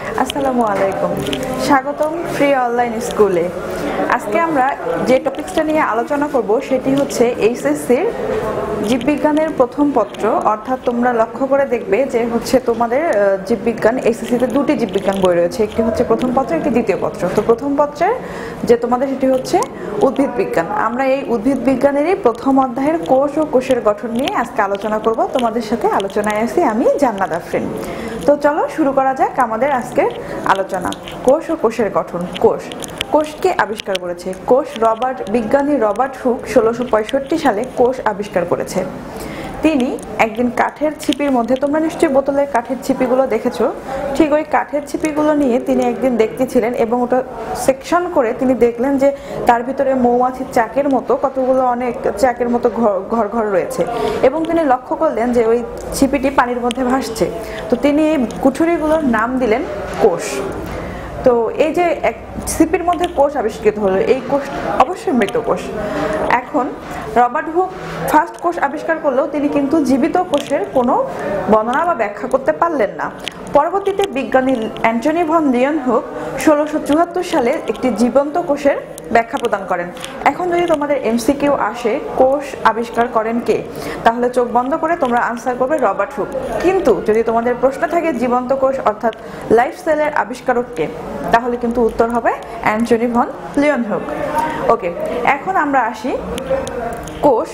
আসসালামু আলাইকুম, স্বাগতম ফ্রি অনলাইন স্কুলে। আজকে আমরা যে টপিকসটা নিয়ে আলোচনা করব সেটি হচ্ছে এইচএসসির জীববিজ্ঞানের প্রথম পত্র। অর্থাৎ তোমরা লক্ষ্য করে দেখবে যে হচ্ছে তোমাদের জীববিজ্ঞান এইচএসসিতে দুটি জীববিজ্ঞান বই রয়েছে, একটি হচ্ছে প্রথম পত্র, একটি দ্বিতীয় পত্র। তো প্রথম পত্রের যে তোমাদের সেটি হচ্ছে উদ্ভিদ বিজ্ঞান। আমরা এই উদ্ভিদ বিজ্ঞানেরই প্রথম অধ্যায়ের কোষ ও কোষের গঠন নিয়ে আজকে আলোচনা করব। তোমাদের সাথে আলোচনায় আছি আমি জান্নাত আফরিন। তো চলো শুরু করা যাক আমাদের আজকের আলোচনা। কোষ ও কোষের গঠন। কোষকে আবিষ্কার করেছে বিজ্ঞানী রবার্ট হুক 1665 সালে কোষ আবিষ্কার করেছে। তিনি একদিন কাঠের ছিপির মধ্যে, তোমরা নিশ্চয়ই বোতলের কাঠের ছিপিগুলো দেখেছো, ঠিক ওই কাঠের ছিপিগুলো নিয়ে তিনি একদিন দেখতেছিলেন এবং ওটা সেকশন করে তিনি দেখলেন যে তার ভিতরে মৌমাছির চাকের মতো কতগুলো অনেক চাকের মতো ঘর রয়েছে এবং তিনি লক্ষ্য করলেন যে ওই ছিপিটি পানির মধ্যে ভাসছে। তো তিনি এই কুঠুরিগুলোর নাম দিলেন কোষ। তো এই যে এক ছিপির মধ্যে কোষ আবিষ্কৃত হলো, এই কোষ অবশ্যই মৃত কোষ। এখন রবার্ট হুক ফার্স্ট কোষ আবিষ্কার করলেও তিনি কিন্তু জীবিত কোষের কোনো বর্ণনা বা ব্যাখ্যা করতে পারলেন না। পরবর্তীতে বিজ্ঞানী অ্যান্টনি ভন লিয়েনহুক 1674 সালে একটি জীবন্ত কোষের ব্যাখ্যা প্রদান করেন। এখন যদি তোমাদের এমসিকিউ আসে কোষ আবিষ্কার করেন কে, তাহলে চোখ বন্ধ করে তোমরা আনসার করবে রবার্ট হুক। কিন্তু যদি তোমাদের প্রশ্ন থাকে জীবন্ত কোষ অর্থাৎ লাইফ সেলের আবিষ্কারক কে, তাহলে কিন্তু উত্তর হবে অ্যান্টনি ভন লিয়েনহুক। ওকে, এখন আমরা আসি কোষ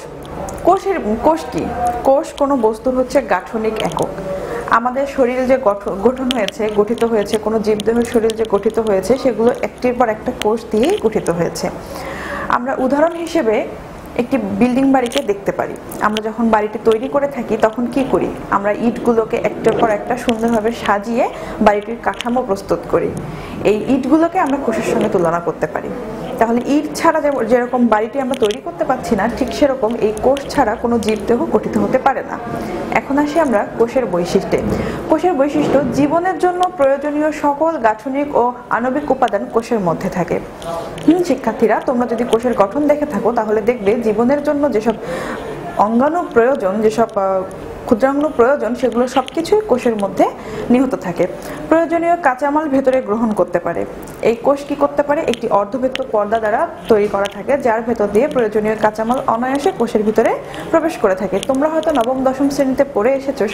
কি? কোষ কোনো বস্তুর হচ্ছে গাঠনিক একক। আমাদের শরীর যে গঠিত হয়েছে, কোনো জীবদেহের শরীর যে গঠিত হয়েছে সেগুলো একটির পর একটা কোষ দিয়েই গঠিত হয়েছে। আমরা উদাহরণ হিসেবে একটি বিল্ডিং বাড়িকে দেখতে পারি। আমরা যখন বাড়িটি তৈরি করে থাকি তখন কি করি? আমরা ইটগুলোকে একটার পর একটা সুন্দরভাবে সাজিয়ে বাড়িটির কাঠামো প্রস্তুত করি। এই ইটগুলোকে আমরা কোষের সঙ্গে তুলনা করতে পারি। তাহলে ইট ছাড়া যেরকম বাড়িটি আমরা তৈরি করতে পারছি না, ঠিক সেরকম এই কোষ ছাড়া কোনো জীবদেহ গঠিত হতে পারে না। এখন আসি আমরা কোষের বৈশিষ্ট্যে। কোষের বৈশিষ্ট্য: জীবনের জন্য প্রয়োজনীয় সকল গাঠনিক ও আণবিক উপাদান কোষের মধ্যে থাকে। শিক্ষার্থীরা, তোমরা যদি কোষের গঠন দেখে থাকো তাহলে দেখবে জীবনের জন্য যেসব অঙ্গাণু প্রয়োজন, যেসব ক্ষুদ্রাঙ্গ প্রয়োজন, সেগুলো সবকিছুই কোষের মধ্যে নিহিত থাকে। প্রয়োজনীয় কাঁচামাল ভেতরে গ্রহণ করতে পারে। এই কোষ কি করতে পারে? একটি অর্ধবৃত্ত পর্দা দ্বারা তৈরি করা থাকে, যার ভেতর দিয়ে প্রয়োজনীয় কাঁচামাল অনায়াসে কোষের ভিতরে প্রবেশ করে থাকে। তোমরা হয়তো নবম দশম শ্রেণীতে পড়ে এসেছো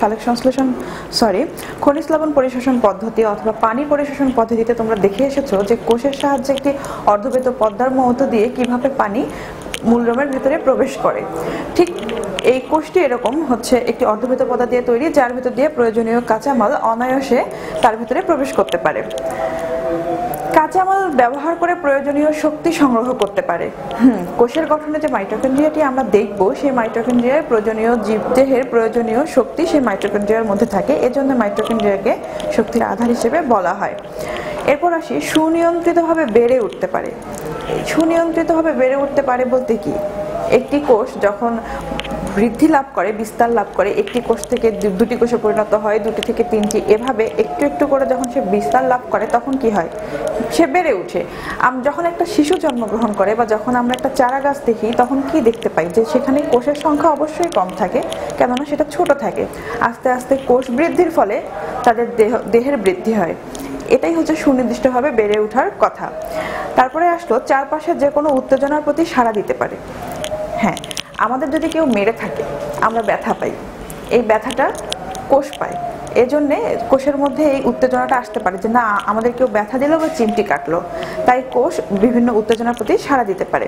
খনিজ লবণ পরিশোষণ পদ্ধতি অথবা পানি পরিশোষণ পদ্ধতিতে তোমরা দেখে এসেছো যে কোষের সাহায্যে একটি অর্ধবৃত্ত পর্দার মধ্য দিয়ে কিভাবে পানি মূলরমের ভেতরে প্রবেশ করে। ঠিক এই কোষটি এরকম হচ্ছে একটি অর্ধবৃত্ত পর্দা দিয়ে তৈরি, যার ভিতর দিয়ে প্রয়োজনীয় কাঁচামাল অনায়াসে তার ভিতরে প্রবেশ করতে পারে। কাঁচামাল ব্যবহার করে প্রয়োজনীয় শক্তি সংগ্রহ করতে পারে। কোষের গঠনে যে মাইটোকন্ড্রিয়াটি আমরা দেখব, সেই মাইটোকন্ড্রিয়ার প্রয়োজনীয় জীবদেহের প্রয়োজনীয় শক্তি সেই মাইটোকন্ড্রিয়ার মধ্যে থাকে। এজন্য মাইটোকন্ড্রিয়াকে শক্তির আধার হিসেবে বলা হয়। এরপর আসি সুনিয়ন্ত্রিতভাবে বেড়ে উঠতে পারে। সুনিয়ন্ত্রিতভাবে বেড়ে উঠতে পারে বলতে কি? একটি কোষ যখন বৃদ্ধি লাভ করে, বিস্তার লাভ করে, একটি কোষ থেকে দুটি কোষে পরিণত হয়, দুটি থেকে তিনটি, এভাবে একটু একটু করে যখন সে বিস্তার লাভ করে তখন কি হয়? সে বেড়ে উঠে। যখন একটা শিশু জন্মগ্রহণ করে বা যখন আমরা একটা চারা গাছ দেখি তখন কি দেখতে পাই? যে সেখানে কোষের সংখ্যা অবশ্যই কম থাকে, কেননা সেটা ছোট থাকে। আস্তে আস্তে কোষ বৃদ্ধির ফলে তাদের দেহের বৃদ্ধি হয়। এটাই হচ্ছে সুনির্দিষ্টভাবে বেড়ে ওঠার কথা। তারপরে আসলো চারপাশের যে কোনো উত্তেজনার প্রতি সাড়া দিতে পারে। হ্যাঁ, আমাদের যদি কেউ মেরে থাকে আমরা ব্যথা পাই, এই ব্যথাটা কোষ পায়। এজন্যে কোষের মধ্যে এই উত্তেজনাটা আসতে পারে যে না, আমাদের কেউ ব্যথা দিল বা চিমটি কাটলো, তাই কোষ বিভিন্ন উত্তেজনার প্রতি সাড়া দিতে পারে।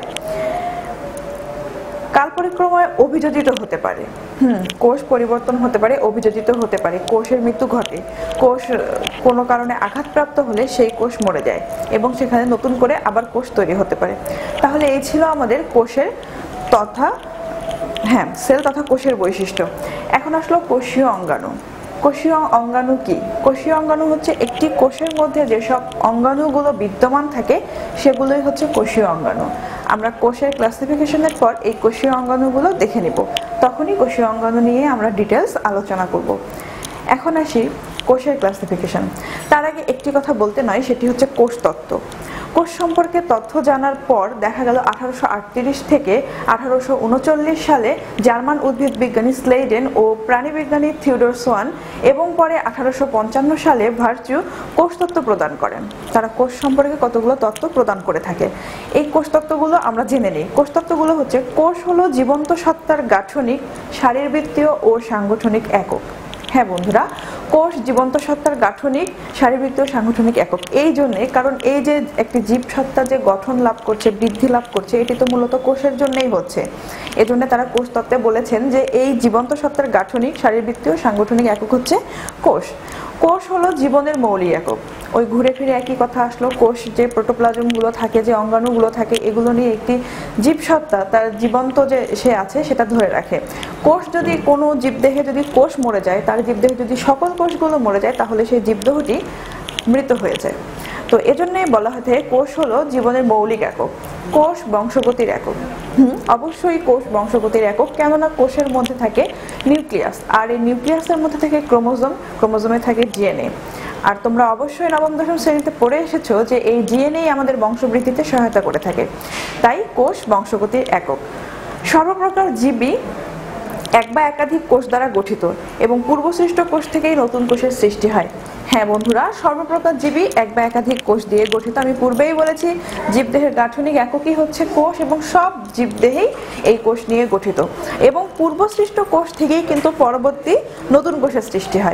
কাল পরিক্রমায় অভিযোজিত হতে পারে। কোষ পরিবর্তন হতে পারে, অভিযোজিত হতে পারে। কোষের মৃত্যু ঘটে। কোষ কোনো কারণে আঘাতপ্রাপ্ত হলে সেই কোষ মরে যায় এবং সেখানে নতুন করে আবার কোষ তৈরি হতে পারে। তাহলে এই ছিল আমাদের কোষের সেল তথা কোষের বৈশিষ্ট্য। এখন আসলো কোষীয় অঙ্গাণু। কোষীয় অঙ্গাণু কি? কোষীয় অঙ্গাণু হচ্ছে একটি কোষের মধ্যে যেসব অঙ্গাণুগুলো বিদ্যমান থাকে সেগুলোই হচ্ছে কোষীয় অঙ্গাণু। আমরা কোষের ক্লাসিফিকেশনের পর এই কোষীয় অঙ্গাণুগুলো দেখে নিব, তখনই কোষীয় অঙ্গাণু নিয়ে আমরা ডিটেলস আলোচনা করব। এখন আসি কোষের ক্লাসিফিকেশন। তার আগে একটি কথা বলতে নয়, সেটি হচ্ছে কোষতত্ত্ব। কোষ সম্পর্কে তথ্য জানার পর দেখা গেল 1838 থেকে 1839 সালে জার্মান উদ্ভিদ বিজ্ঞানী স্লেইডেন ও প্রাণীবিজ্ঞানী থিওডর সোয়ান এবং পরে 1855 সালে ভার্চু কোষতত্ত্ব প্রদান করেন। তারা কোষ সম্পর্কে কতগুলো তত্ত্ব প্রদান করে থাকে। এই কোষতত্ত্বগুলো আমরা জেনে নিই। কোষতত্ত্বগুলো হচ্ছে, কোষ হলো জীবন্ত সত্তার গাঠনিক, শারীরবৃত্তীয় ও সাংগঠনিক একক। হ্যাঁ বন্ধুরা, কোষ জীবন্ত সত্তার গাঠনিক, শারীরবৃত্তীয়, সাংগঠনিক একক। এই জন্যে, কারণ এই যে একটি জীব সত্তা যে গঠন লাভ করছে, বৃদ্ধি লাভ করছে, এটি তো মূলত কোষের জন্যই হচ্ছে। এজন্য তারা কোষ তত্ত্বে বলেছেন যে এই জীবন্ত সত্তার গাঠনিক, শারীরবৃত্তীয়, সাংগঠনিক একক হচ্ছে কোষ। কোষ হলো জীবনের মৌলিক একক। ওই ঘুরে ফিরে একই কথা আসলো। কোষ যে প্রোটোপ্লাজমগুলো থাকে, যে অঙ্গাণুগুলো থাকে, এগুলো নিয়ে একটি জীবসত্তা তার জীবন্ত যে সে আছে সেটা ধরে রাখে। কোষ যদি কোনো জীবদেহে যদি কোষ মরে যায়, তার জীবদেহে যদি সকল কোষগুলো মরে যায়, তাহলে সেই জীবদেহটি মৃত হয়ে যায়। তো এজন্যই বলা হয় যে কোষ হলো জীবনের মৌলিক একক। কোষ বংশগতির একক। অবশ্যই কোষ বংশগতির একক, কেননা কোষের মধ্যে থাকে নিউক্লিয়াস, আর এই নিউক্লিয়াসের মধ্যে থাকে ক্রোমোজোম, ক্রোমোজোমে থাকে ডিএনএ। আর তোমরা অবশ্যই নবম দশম শ্রেণীতে পড়ে এসেছো যে এই ডিএনএ আমাদের বংশবৃদ্ধিতে সহায়তা করে থাকে। তাই কোষ বংশগতির একক। সর্বপ্রকার জীবই এক বা একাধিক কোষ দ্বারা গঠিত এবং পূর্বসৃষ্ট কোষ থেকেই নতুন কোষের সৃষ্টি হয়। হ্যাঁ বন্ধুরা, সর্বপ্রকার জীবই এক বা একাধিক কোষ দিয়ে গঠিত। আমি পূর্বেই বলেছি জীবদেহের গাঠনিক এককই হচ্ছে কোষ এবং সব জীবদেহেই এই কোষ নিয়ে গঠিত এবং পূর্বসৃষ্ট কোষ থেকেই কিন্তু পরবর্তী নতুন কোষের সৃষ্টি হয়।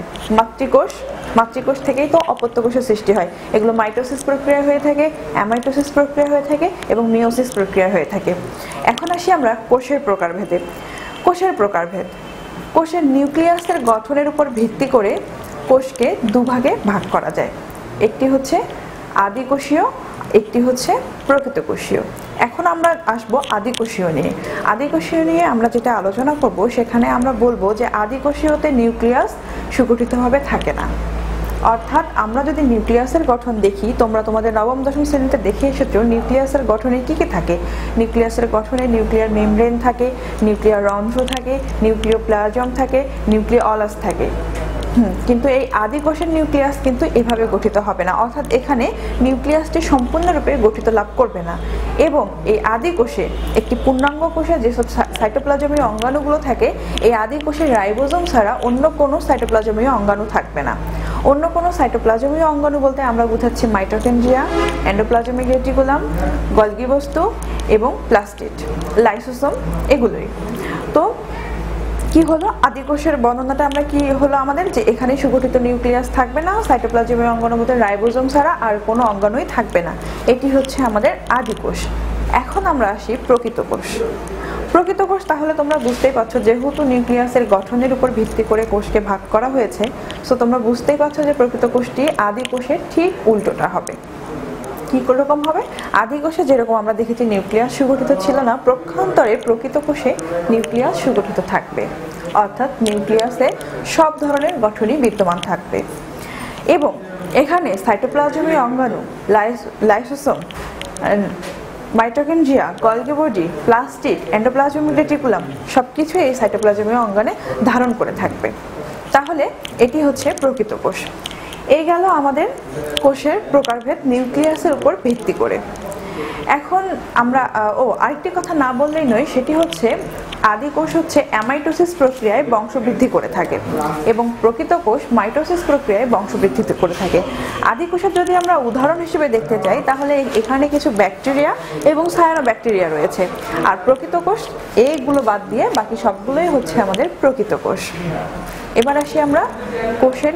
মাতৃকোষ থেকেই তো অপত্য কোষের সৃষ্টি হয়। এগুলো মাইটোসিস প্রক্রিয়া হয়ে থাকে, অ্যামাইটোসিস প্রক্রিয়া হয়ে থাকে এবং মিওসিস প্রক্রিয়া হয়ে থাকে। এখন আসি আমরা কোষের প্রকারভেদে। কোষের প্রকারভেদ। কোষের নিউক্লিয়াসের গঠনের উপর ভিত্তি করে কোষকে দুভাগে ভাগ করা যায়। একটি হচ্ছে আদিকোষীয়, একটি হচ্ছে প্রকৃত কোষীয়। এখন আমরা আসব আদিকোষীয় নিয়ে। আদিকোষীয় নিয়ে আমরা যেটা আলোচনা করব, সেখানে আমরা বলবো যে আদিকোষীয়তে নিউক্লিয়াস সুগঠিতভাবে থাকে না। অর্থাৎ আমরা যদি নিউক্লিয়াসের গঠন দেখি, তোমরা তোমাদের নবম দশম শ্রেণীতে দেখে এসেছো নিউক্লিয়াসের গঠনে কি কি থাকে। নিউক্লিয়াসের গঠনে নিউক্লিয়ার মেমব্রেন থাকে, নিউক্লিয়ার রন্ধ্র থাকে, নিউক্লিওপ্লাজম থাকে, নিউক্লিওলাস থাকে। কিন্তু এই আদি কোষের নিউক্লিয়াস কিন্তু এভাবে গঠিত হবে না, অর্থাৎ এখানে নিউক্লিয়াসটি সম্পূর্ণরূপে গঠিত লাভ করবে না। এবং এই আদি কোষে, একটি পূর্ণাঙ্গ কোষে যেসব সাইটোপ্লাজমীয় অঙ্গাণুগুলো থাকে, এই আদি কোষের রাইবোজোম ছাড়া অন্য কোনো সাইটোপ্লাজমীয় অঙ্গাণু থাকবে না। অন্য কোনো সাইটোপ্লাজমীয় অঙ্গাণু বলতে আমরা বোঝাচ্ছি মাইটোকন্ড্রিয়া, এন্ডোপ্লাজমিক রেটিকুলাম, গলগি বস্তু এবং প্লাস্টিড, লাইসোসোম, এগুলোই। তো কি হলো আদিকোষের বর্ণনাটা, আমরা কি হলো আমাদের যে এখানে সুগঠিত নিউক্লিয়াস থাকবে না, সাইটোপ্লাজমীয় অঙ্গাণুর মধ্যে রাইবোজোম ছাড়া আর কোনো অঙ্গাণুই থাকবে না। এটি হচ্ছে আমাদের আদিকোষ। এখন আমরা আসি প্রকৃত কোষ। প্রকৃত কোষ তাহলে তোমরা বুঝতেই পারছো, যেহেতু নিউক্লিয়াসের গঠনের উপর ভিত্তি করে কোষকে ভাগ করা হয়েছে, সো তোমরা বুঝতেই পারছো যে প্রকৃত কোষটি আদি কোষের ঠিক উল্টোটা হবে। কি রকম হবে? আদি কোষে যেরকম আমরা দেখেছি নিউক্লিয়াস সুগঠিত ছিল না, পক্ষান্তরে প্রকৃত কোষে নিউক্লিয়াস সুগঠিত থাকবে, অর্থাৎ নিউক্লিয়াসে সব ধরনের গঠনই বিদ্যমান থাকবে। এবং এখানে সাইটোপ্লাজমীয় অঙ্গাণু, lysosome, mitochondria, Golgi body, plastid, endoplasmic reticulum সবকিছু এই সাইটোপ্লাজমীয় অঙ্গাণে ধারণ করে থাকবে। তাহলে এটি হচ্ছে প্রকৃত কোষ। এই গেল আমাদের কোষের প্রকারভেদ নিউক্লিয়াসের উপর ভিত্তি করে। এখন আমরা আরেকটি কথা না বললেই নয়, সেটি হচ্ছে আদি কোষ হচ্ছে অ্যামাইটোসিস প্রক্রিয়ায় বংশবৃদ্ধি করে থাকে এবং প্রকৃত কোষ মাইটোসিস প্রক্রিয়ায় বংশবৃদ্ধি করে থাকে। আদি কোষের যদি আমরা উদাহরণ হিসেবে দেখতে যাই, তাহলে এখানে কিছু ব্যাকটেরিয়া এবং সায়ানোব্যাকটেরিয়া রয়েছে। আর প্রকৃত কোষ এইগুলো বাদ দিয়ে বাকি সবগুলোই হচ্ছে আমাদের প্রকৃত কোষ। এবার আসি আমরা কোষের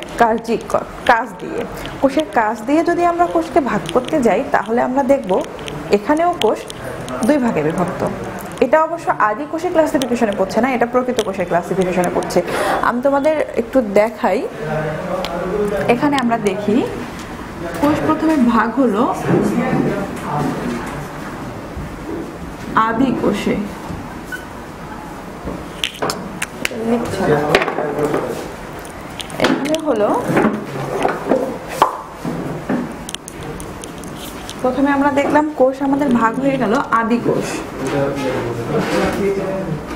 কাজ দিয়ে। কোষের কাজ দিয়ে যদি আমরা কোষকে ভাগ করতে যাই, তাহলে আমরা দেখব এখানেও কোষ দুই ভাগে বিভক্ত। এটা অবশ্য আদি কোষের ক্লাসিফিকেশনে পড়ছে না, এটা প্রকৃত কোষের ক্লাসিফিকেশনে পড়ছে। আমি তোমাদের একটু দেখাই। এখানে আমরা দেখি কোষ প্রথমে ভাগ হলো আদি কোষে। এখানে হলো প্রথমে আমরা দেখলাম কোষ আমাদের ভাগ হয়ে গেল আদি কোষ।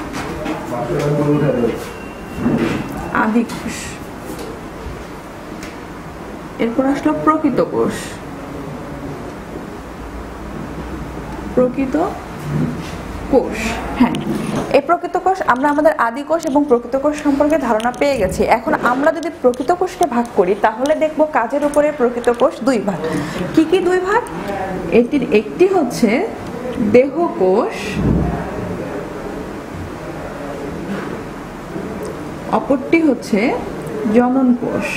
আদি কোষ এরপর আসলো প্রকৃত কোষ। প্রকৃত কোষ, হ্যাঁ, এই প্রকৃত কোষ আমরা আমাদের আদি কোষ এবং প্রকৃত কোষ সম্পর্কে ধারণা পেয়ে গেছি। এখন আমরা যদি প্রকৃত কোষকে ভাগ করি তাহলে দেখব কাজের উপরে প্রকৃত কোষ দুই ভাগ। কি কি দুই ভাগ? এটির একটি হচ্ছে দেহ কোষ, অপরটি হচ্ছে জনন কোষ।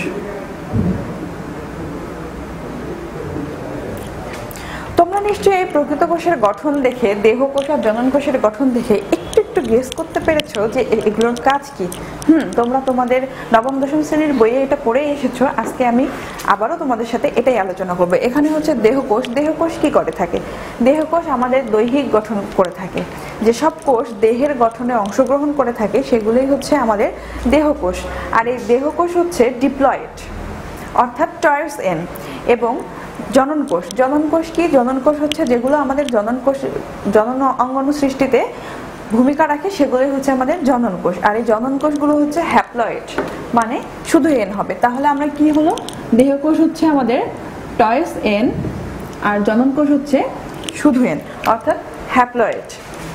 তোমরা নিশ্চয়ই এই প্রকৃত কোষের গঠন দেখে, দেহ কোষ আর জনন কোষের গঠন দেখে একটু একটু গেস করতে পেরেছো যে এগুলোর কাজ কি। তোমরা তোমাদের নবম দশম শ্রেণীর বইয়ে এটা পড়ে এসেছো। আজকে আমি আবারও তোমাদের সাথে এটাই আলোচনা করবো। এখানে হচ্ছে দেহ কোষ। দেহ কোষ কি করে থাকে? দেহ কোষ আমাদের দৈহিক গঠন করে থাকে। যেসব কোষ দেহের গঠনে অংশগ্রহণ করে থাকে সেগুলোই হচ্ছে আমাদের দেহ কোষ। আর এই দেহ কোষ হচ্ছে ডিপ্লয়েড, অর্থাৎ টয়েস এন। এবং জনন কোষ, জনন কোষ কি? জনন কোষ হচ্ছে যেগুলো আমাদের জনন অঙ্গাণু সৃষ্টিতে ভূমিকা রাখে, সেগুলোই হচ্ছে আমাদের জনন কোষ। আর এই জনন কোষগুলো হচ্ছে হ্যাপ্লয়েড, মানে শুধু এন হবে। তাহলে আমরা কি হলো? দেহ কোষ হচ্ছে আমাদের টয়েস এন, আর জনন কোষ হচ্ছে শুধু এন, অর্থাৎ হ্যাপ্লয়েড।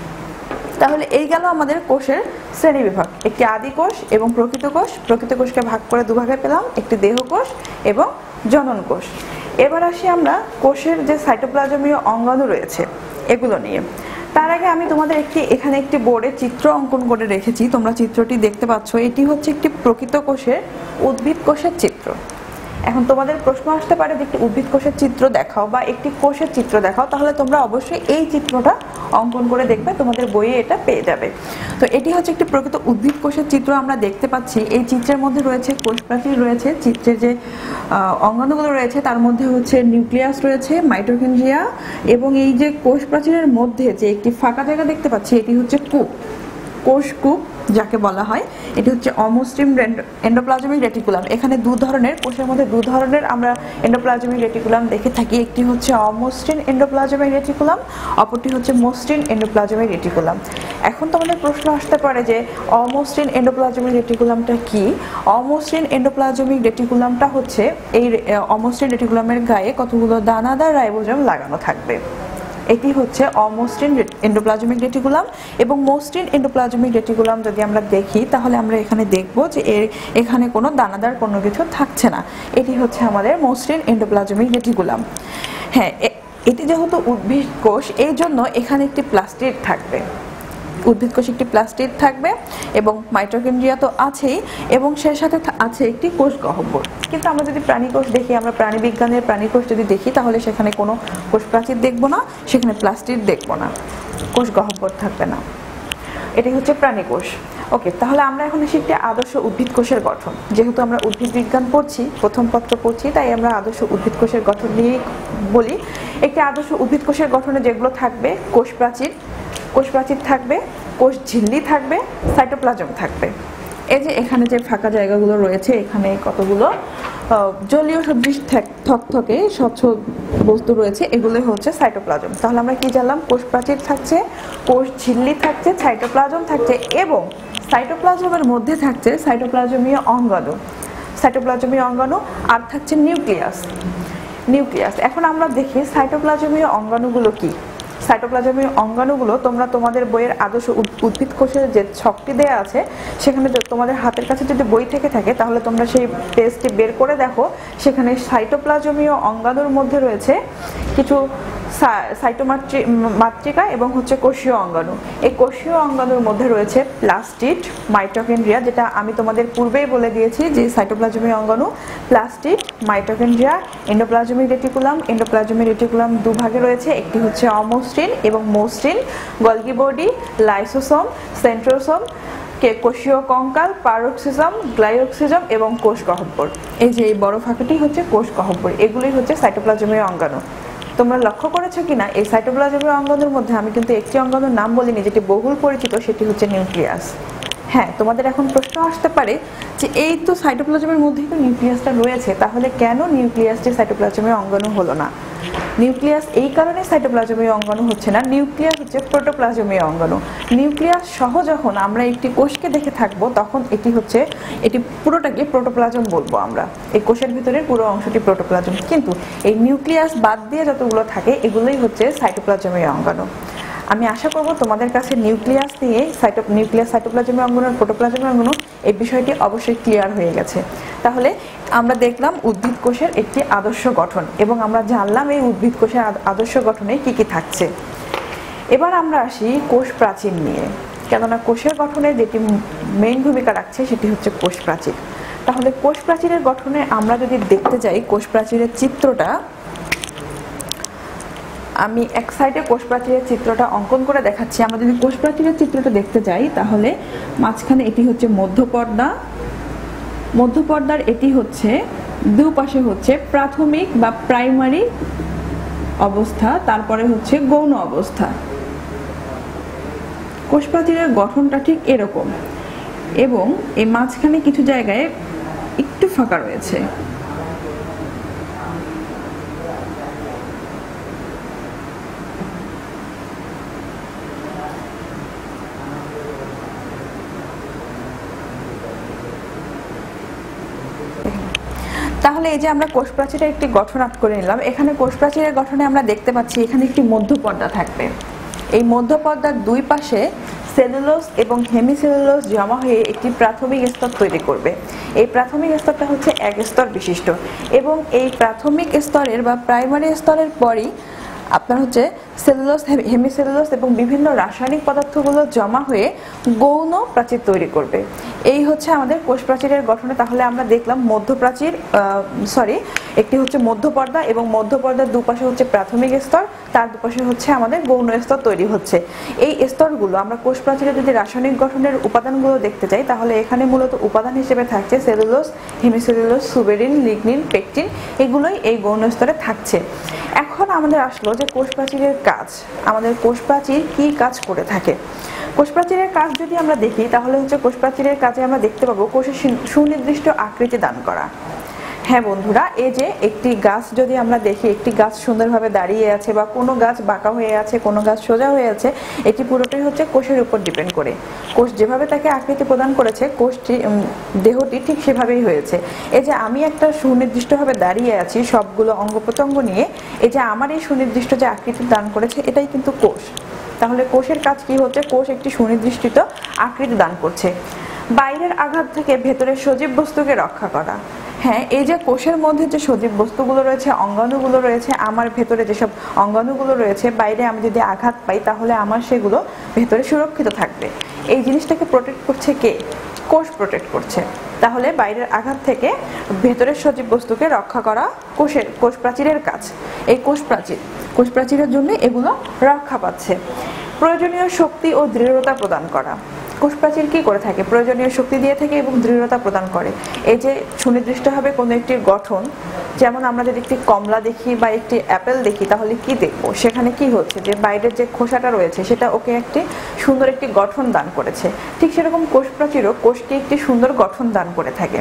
তাহলে এই গেল আমাদের কোষের শ্রেণী বিভাগ। একটি আদি কোষ এবং প্রকৃত কোষ। প্রকৃত কোষকে ভাগ করে দুভাগে পেলাম, একটি দেহ কোষ এবং জনন কোষ। এবার আসি আমরা কোষের যে সাইটোপ্লাজমীয় অঙ্গাণু রয়েছে এগুলো নিয়ে। তার আগে আমি তোমাদের এখানে একটি বোর্ডে চিত্র অঙ্কন করে রেখেছি। তোমরা চিত্রটি দেখতে পাচ্ছ। এটি হচ্ছে একটি প্রকৃত কোষের উদ্ভিদ কোষের চিত্র। এখন তোমাদের প্রশ্ন আসতে পারে যে একটি উদ্ভিদ কোষের চিত্র দেখাও বা একটি কোষের চিত্র দেখাও। তাহলে তোমরা অবশ্যই এই চিত্রটা অঙ্কন করে দেখবে, তোমাদের বইয়ে এটা পেয়ে যাবে। তো এটি হচ্ছে একটি প্রকৃত উদ্ভিদ কোষের চিত্র আমরা দেখতে পাচ্ছি। এই চিত্রের মধ্যে রয়েছে কোষ প্রাচীর রয়েছে, চিত্রের যে অঙ্গাণুগুলো রয়েছে তার মধ্যে হচ্ছে নিউক্লিয়াস রয়েছে, মাইটোকন্ড্রিয়া, এবং এই যে কোষ প্রাচীরের মধ্যে যে একটি ফাঁকা জায়গা দেখতে পাচ্ছি এটি হচ্ছে কূপ, কোষ কূপ যাকে বলা হয়। এটি হচ্ছে অমসৃণ এন্ডোপ্লাজমিক রেটিকুলাম। এখানে দু ধরনের কোষের মধ্যে দু ধরনের আমরা এন্ডোপ্লাজমিক রেটিকুলাম দেখে থাকি। একটি হচ্ছে অমসৃণ এন্ডোপ্লাজমিক রেটিকুলাম, অপরটি হচ্ছে মসৃণ এন্ডোপ্লাজমিক রেটিকুলাম। এখন তোমাদের প্রশ্ন আসতে পারে যে অমসৃণ এন্ডোপ্লাজমিক রেটিকুলামটা কি? অমসৃণ এন্ডোপ্লাজমিক রেটিকুলামটা হচ্ছে এই অমসৃণ রেটিকুলামের গায়ে কতগুলো দানাদার রাইবোজোম লাগানো থাকবে। এটি হচ্ছে অমসৃণ এন্ডোপ্লাজমিক রেটিকুলাম। এবং মসৃণ এন্ডোপ্লাজমিক রেটিকুলাম যদি আমরা দেখি তাহলে আমরা এখানে দেখব যে এখানে কোনো দানাদার কোনো কিছু থাকছে না। এটি হচ্ছে আমাদের মসৃণ এন্ডোপ্লাজমিক রেটিকুলাম। হ্যাঁ, এটি যেহেতু উদ্ভিদ কোষ এই জন্য এখানে একটি প্লাস্টিড থাকবে। উদ্ভিদ কোষ একটি প্লাস্টিড থাকবে এবং মাইটোকন্ড্রিয়া তো আছেই, এবং সেই সাথে আছে একটি কোষ গহ্বর। কিন্তু আমরা যদি প্রাণী কোষ দেখি, আমরা প্রাণীবিজ্ঞানের প্রাণী কোষ যদি দেখি তাহলে সেখানে কোনো কোষ প্রাচীর দেখবো না, সেখানে প্লাস্টিড দেখবো না, কোষ গহ্বর থাকবে না। এটি হচ্ছে প্রাণী কোষ। ওকে, তাহলে আমরা এখন এসে একটি আদর্শ উদ্ভিদ কোষের গঠন। যেহেতু আমরা উদ্ভিদ বিজ্ঞান পড়ছি, প্রথম পত্র পড়ছি, তাই আমরা আদর্শ উদ্ভিদ কোষের গঠন নিয়ে বলি। একটি আদর্শ উদ্ভিদ কোষের গঠনে যেগুলো থাকবে: কোষ প্রাচীর থাকবে, কোষ ঝিল্লি থাকবে, সাইটোপ্লাজম থাকবে। এই যে এখানে যে ফাঁকা জায়গাগুলো রয়েছে, এখানে কতগুলো জলীয় সদৃশ থকথকে স্বচ্ছ বস্তু রয়েছে, এগুলো হচ্ছে সাইটোপ্লাজম। তাহলে আমরা কি জানলাম? কোষ প্রাচীর থাকছে, কোষ ঝিল্লি থাকছে, সাইটোপ্লাজম থাকছে, এবং সাইটোপ্লাজমের মধ্যে থাকছে সাইটোপ্লাজমীয় অঙ্গাণু, আর থাকছে নিউক্লিয়াস। এখন আমরা দেখি সাইটোপ্লাজমীয় অঙ্গাণুগুলো কি। সাইটোপ্লাজমীয় অঙ্গাণুগুলো তোমরা তোমাদের বইয়ের আদর্শ উদ্ভিদ কোষের যে ছকটি দেয়া আছে সেখানে তোমাদের হাতের কাছে যদি বই থেকে থাকে তাহলে তোমরা সেই পেজটি বের করে দেখো। সেখানে সাইটোপ্লাজমীয় অঙ্গাণুর মধ্যে রয়েছে কিছু সাইটোমাতৃকা এবং হচ্ছে কোষীয় অঙ্গাণু। এই কোষীয় অঙ্গাণুর মধ্যে রয়েছে প্লাস্টিড, মাইটোকন্ড্রিয়া, যেটা আমি তোমাদের পূর্বেই বলে দিয়েছি যে সাইটোপ্লাজমীয় অঙ্গাণু প্লাস্টিড, মাইটোকন্ড্রিয়া, এন্ডোপ্লাজমিক রেটিকুলাম দুভাগে রয়েছে। একটি হচ্ছে অমসৃণ এবং মসৃণ, গলগি বডি, লাইসোসোম, সেন্ট্রোসোম, কোষীয় কঙ্কাল, পারক্সিজম, গ্লাইকোসিজম এবং কোষ গহ্বর। এই যে এই বড় ফাঁকাটি হচ্ছে কোষ গহ্বর। এগুলোই হচ্ছে সাইটোপ্লাজমীয় অঙ্গাণু। তোমরা লক্ষ্য করেছো কিনা এই সাইটোপ্লাজমীয় অঙ্গাণুর মধ্যে আমি কিন্তু একটি অঙ্গাণুর নাম বলিনি যেটি বহুল পরিচিত, সেটি হচ্ছে নিউক্লিয়াস। হ্যাঁ, তোমাদের এখন প্রশ্ন আসতে পারে যে এই তো সাইটোপ্লাজমের মধ্যেই তো নিউক্লিয়াসটা রয়েছে, তাহলে কেন নিউক্লিয়াসটি সাইটোপ্লাজমীয় অঙ্গাণু হলো না? নিউক্লিয়াস এই কারণে সাইটোপ্লাজমীয় অঙ্গাণু হচ্ছে না, নিউক্লিয়াস হচ্ছে প্রোটোপ্লাজমীয় অঙ্গাণু। নিউক্লিয়াস সহ যখন আমরা একটি কোষকে দেখে থাকবো তখন এটি পুরোটাকে প্রোটোপ্লাজম বলবো আমরা। এই কোষের ভিতরের পুরো অংশটি প্রোটোপ্লাজম, কিন্তু এই নিউক্লিয়াস বাদ দিয়ে যতগুলো থাকে এগুলোই হচ্ছে সাইটোপ্লাজমীয় অঙ্গাণু। আমি আশা করব তোমাদের কাছে নিউক্লিয়াস দিয়ে সাইটোপ্লাজমীয় অঙ্গাণু আর প্রোটোপ্লাজমীয় অঙ্গাণু এই বিষয়টি অবশ্যই ক্লিয়ার হয়ে গেছে। তাহলে আমরা দেখলাম উদ্ভিদ কোষের একটি আদর্শ গঠন এবং আমরা জানলাম এই উদ্ভিদ কোষের আদর্শ গঠনে কি কি থাকছে। এবার আমরা আসি কোষ প্রাচীর নিয়ে, কেননা কোষের গঠনে যেটি মেইন ভূমিকা রাখছে সেটি হচ্ছে কোষ প্রাচীর। তাহলে কোষ প্রাচীরের গঠনে আমরা যদি দেখতে যাই, কোষ প্রাচীরের চিত্রটা আমি এক সাইডে কোষ প্রাচীরের চিত্রটা অঙ্কন করে দেখাচ্ছি। আমরা যদি কোষ প্রাচীরের চিত্রটা দেখতে যাই তাহলে মাঝখানে এটি হচ্ছে মধ্যপর্দা, মধ্যপর্দার এটি হচ্ছে দুপাশে হচ্ছে প্রাথমিক বা প্রাইমারি অবস্থা, তারপরে হচ্ছে গৌণ অবস্থা। কোষ প্রাচীরের গঠনটা ঠিক এরকম এবং এই মাঝখানে কিছু জায়গায় একটু ফাঁকা রয়েছে। তাহলে এই যে আমরা কোষ প্রাচীরের একটি গঠন আঁক করে নিলাম। এখানে কোষ প্রাচীরের গঠনে আমরা দেখতে পাচ্ছি এখানে একটি মধ্যপর্দা থাকবে। এই মধ্যপর্দার দুই পাশে সেলুলোজ এবং হেমিসেলুলোজ জমা হয়ে একটি প্রাথমিক স্তর তৈরি করবে। এই প্রাথমিক স্তরটা হচ্ছে এক স্তর বিশিষ্ট এবং এই প্রাথমিক স্তরের বা প্রাইমারি স্তরের পরই আপনার হচ্ছে সেলুলোজ, হেমিসেলুলোজ এবং বিভিন্ন রাসায়নিক পদার্থগুলো জমা হয়ে গৌণ প্রাচীর তৈরি করবে। এই হচ্ছে আমাদের কোষ প্রাচীরের গঠনে। তাহলে আমরা দেখলাম একটি হচ্ছে মধ্যপর্দা এবং মধ্যপর্দার দুপাশে হচ্ছে প্রাথমিক স্তর, তার দুপাশে হচ্ছে আমাদের গৌণ স্তর তৈরি হচ্ছে। এই স্তরগুলো আমরা কোষ প্রাচীরে যদি রাসায়নিক গঠনের উপাদানগুলো দেখতে চাই তাহলে এখানে মূলত উপাদান হিসেবে থাকছে cellulose, hemicellulose, suberin, lignin, pectin, এগুলোই এই গৌণ স্তরে থাকছে। এখন আমাদের আসলো যে কোষ প্রাচীরের কাজ, আমাদের কোষ প্রাচীর কি কাজ করে থাকে। কোষ প্রাচীরের কাজ যদি আমরা দেখি তাহলে হচ্ছে কোষ প্রাচীরের কাজে আমরা দেখতে পাবো কোষের সুনির্দিষ্ট আকৃতি দান করা। হ্যাঁ বন্ধুরা, এই যে একটি গাছ যদি আমরা দেখি, একটি গাছ সুন্দরভাবে দাঁড়িয়ে আছে বা কোনো গাছ বাঁকা হয়ে আছে, কোনো গাছ সোজা হয়ে আছে, এটি পুরোটাই হচ্ছে কোষের উপর ডিপেন্ড করে। কোষ যেভাবে তাকে আকৃতি প্রদান করেছে, দেহটি ঠিক সেভাবেই হয়েছে। এই যে আমি একটা সুনির্দিষ্টভাবে দাঁড়িয়ে আছি সবগুলো অঙ্গ প্রত্যঙ্গ নিয়ে, এই যে আমার এই সুনির্দিষ্ট যে আকৃতি দান করেছে এটাই কিন্তু কোষ। তাহলে কোষের কাজ কি হচ্ছে? কোষ একটি সুনির্দিষ্ট আকৃতি দান করছে। বাইরের আঘাত থেকে ভেতরের সজীব বস্তুকে রক্ষা করা। হ্যাঁ, এই যে কোষের মধ্যে যে সজীব বস্তুগুলো রয়েছে, অঙ্গাণুগুলো রয়েছে, আমার ভেতরে যেসব অঙ্গাণুগুলো রয়েছে, বাইরে আমি যদি আঘাত পাই তাহলে আমার সেগুলো ভেতরে সুরক্ষিত থাকবে। এই জিনিসটাকে প্রোটেক্ট করছে কে? কোষ প্রোটেক্ট করছে। তাহলে বাইরের আঘাত থেকে ভেতরের সজীব বস্তুকে রক্ষা করা কোষ প্রাচীরের কাজ। এই কোষ প্রাচীরের জন্য এগুলো রক্ষা পাচ্ছে। প্রয়োজনীয় শক্তি ও দৃঢ়তা প্রদান করা। কোষ প্রাচীর কি করে থাকে? প্রয়োজনীয় শক্তি দিয়ে থাকে এবং দৃঢ়তা প্রদান করে। এই যে সুনির্দিষ্টভাবে কোনো একটি গঠন, যেমন আমরা যদি একটি কমলা দেখি বা একটি অ্যাপেল দেখি তাহলে কি দেখবো? সেখানে কি হচ্ছে যে বাইরের যে খোসাটা রয়েছে সেটা ওকে একটি সুন্দর একটি গঠন দান করেছে। ঠিক সেরকম কোষ প্রাচীরও কোষকে একটি সুন্দর গঠন দান করে থাকে।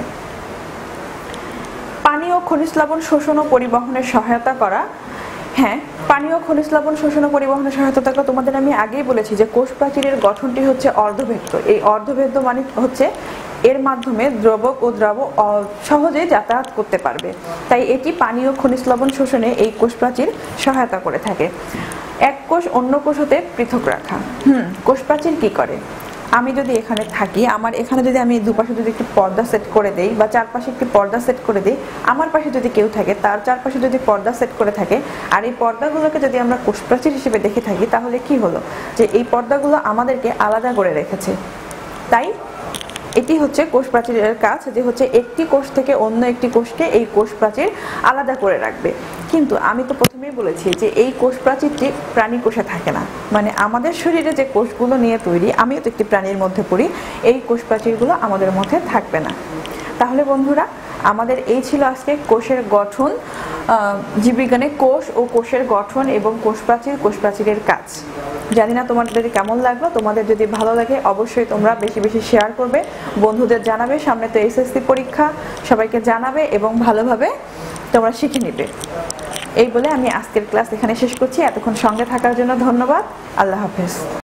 পানি ও খনিজ লবণ শোষণ ও পরিবহনের সহায়তা করা। হ্যাঁ, পানি ও খনিজ লবণ শোষণ ও পরিবহনের সহায়তা থাকা। তোমাদের আমি আগেই বলেছি যে কোষ প্রাচীরের গঠনটি হচ্ছে অর্ধভেদ্য। এই অর্ধভেদ্য মানে হচ্ছে এর মাধ্যমে দ্রবক ও দ্রব সহজে যাতায়াত করতে পারবে, তাই এটি পানি ও খনিজ লবণ শোষণে এই কোষ প্রাচীর সহায়তা করে থাকে। এক কোষ অন্য কোষ হতে পৃথক রাখা। কোষ প্রাচীর কি করে? আমি যদি এখানে থাকি, আমার এখানে যদি আমি দুপাশে যদি একটি পর্দা সেট করে দেই বা চারপাশে একটি পর্দা সেট করে দিই, আমার পাশে যদি কেউ থাকে তার চারপাশে যদি পর্দা সেট করে থাকে, আর এই পর্দাগুলোকে যদি আমরা কোষ প্রাচীর হিসেবে দেখে থাকি তাহলে কি হলো যে এই পর্দাগুলো আমাদেরকে আলাদা করে রেখেছে। তাই এটি হচ্ছে কোষ প্রাচীরের কাজ, যে হচ্ছে একটি কোষ থেকে অন্য একটি কোষকে এই কোষ প্রাচীর আলাদা করে রাখবে। কিন্তু আমি তো প্রথমেই বলেছি যে এই কোষ প্রাচীরটি প্রাণী কোষে থাকে না, মানে আমাদের শরীরে যে কোষগুলো নিয়ে তৈরি, আমিও তো একটি প্রাণীর মধ্যে পড়ি, এই কোষ প্রাচীরগুলো আমাদের মধ্যে থাকবে না। তাহলে বন্ধুরা, আমাদের এই ছিল আজকে কোষের গঠন, জীববিজ্ঞানে কোষ ও কোষের গঠন এবং কোষ প্রাচীরের কাজ। জানি না তোমাদের কেমন লাগলো। তোমাদের যদি ভালো লাগে অবশ্যই তোমরা বেশি বেশি শেয়ার করবে, বন্ধুদের জানাবে। সামনে তো HSC পরীক্ষা, সবাইকে জানাবে এবং ভালোভাবে তোমরা শিখে নিবে। এই বলে আমি আজকের ক্লাস এখানে শেষ করছি। এতক্ষণ সঙ্গে থাকার জন্য ধন্যবাদ। আল্লাহ হাফেজ।